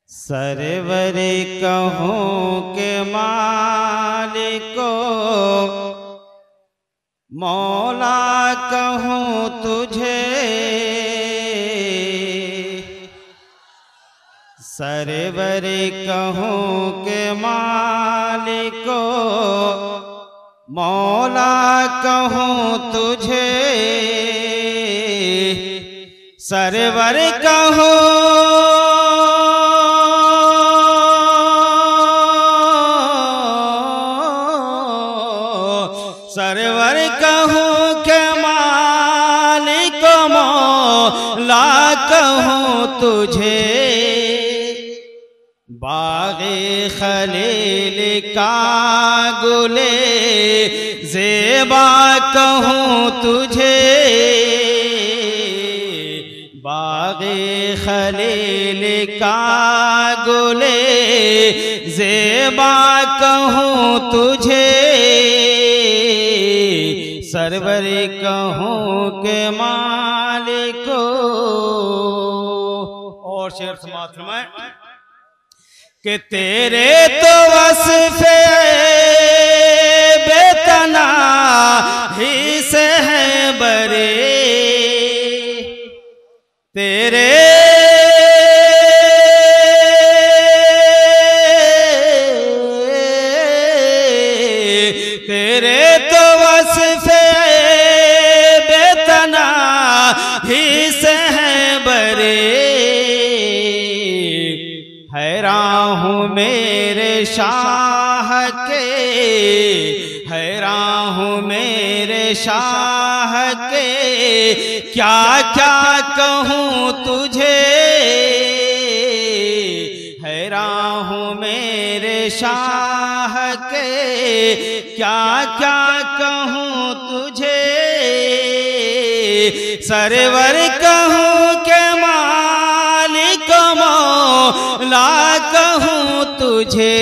سرور کہوں کہ مالکو مولا کہوں تجھے، سرور کہوں کہ مالکو مولا کہوں تجھے، سرور کہوں سرور کہوں کہ مالک مولا کہوں تجھے، باغ خلیل کا گلے زیبا کہوں تجھے، باغ خلیل کا گلے زیبا کہوں تجھے، سرور کہوں کہ مالکو۔ اور شعر سماعت فرمائیں کہ تیرے تو وصف بے تناہی سے ہیں برے، تیرے تو وصف بے تناہی سے ہیں برے، حیران ہوں میرے شاہ کے، حیران ہوں میرے شاہ کے، کیا کیا کہوں تجھے، حیران ہوں میرے شاہ کے، کیا کیا کہوں تجھے، سرور کہوں کہ مالک مولا کہوں تجھے،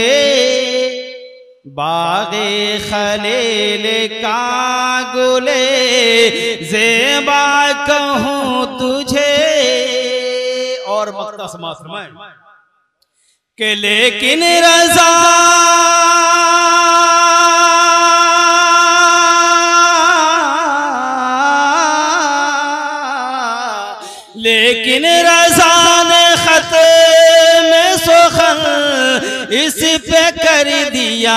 باغ خلیل کا گلے زیبا کہوں تجھے۔ اور مقطع سماعت فرمائیں کہ لیکن رضا لیکن رضا نے خط میں سخن اس پہ کر دیا،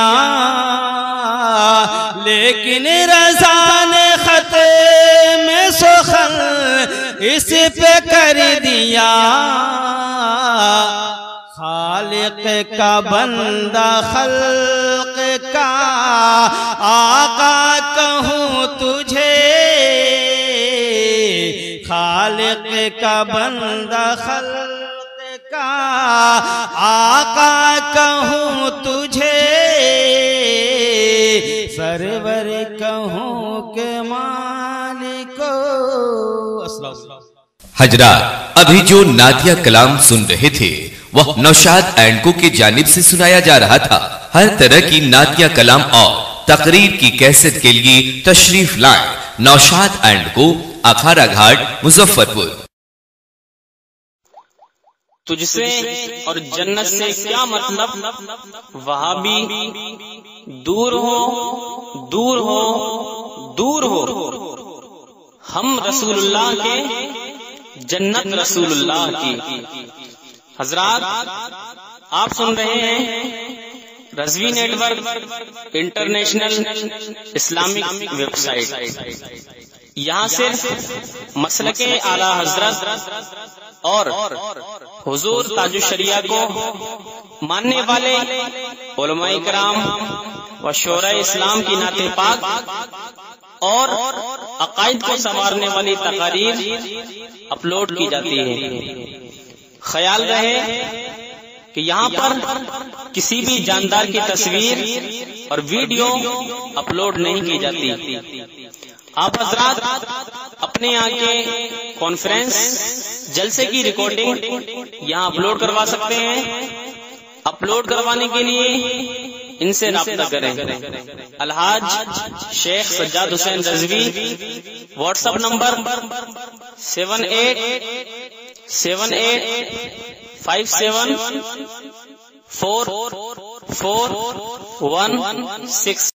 لیکن رضا نے خط میں سخن اس پہ کر دیا، خالق کا بندہ خلق کا آقا کہوں تجھے، خالق کا بندہ خلق کا آقا کہوں تجھے، سرور کہوں کہ مالکو۔ حضرات ابھی جو نعتیہ کلام سن رہے تھے وہ نوشاد اینڈ کو کی جانب سے سنایا جا رہا تھا۔ ہر طرح کی نعتیہ کلام اور تقریر کی کیسٹ کے لیے تشریف لائیں نوشاد اینڈ کو، اکھارا گھاٹ، مظفر پور۔ تجھ سے اور جنت سے کیا مطلب، وہابی دور ہو دور ہو دور ہو، ہم رسول اللہ کے، جنت رسول اللہ کی۔ حضرات آپ سن رہے ہیں Rizvi network international Islamic website. یہاں صرف مسلک اعلی حضرت اور حضور تاج الشریعہ کو ماننے والے علماء کرام و شورا اسلام کی نعت پاک اور عقائد کو سنوارنے والی تقاریر اپلوڈ کی جاتی ہے۔ خیال رہے کہ یہاں پر کسی بھی جاندار کی تصویر اور ویڈیو اپلوڈ نہیں کی جاتی۔ آپ حضرات اپنے یہاں کے کانفرنس جلسے کی ریکارڈنگ یہاں اپلوڈ کروا سکتے ہیں۔ اپلوڈ کروانے کے لیے ان سے رابطہ کریں۔ Alhaj Sheikh Sajjad Hussain Rizvi, WhatsApp number 7878 574416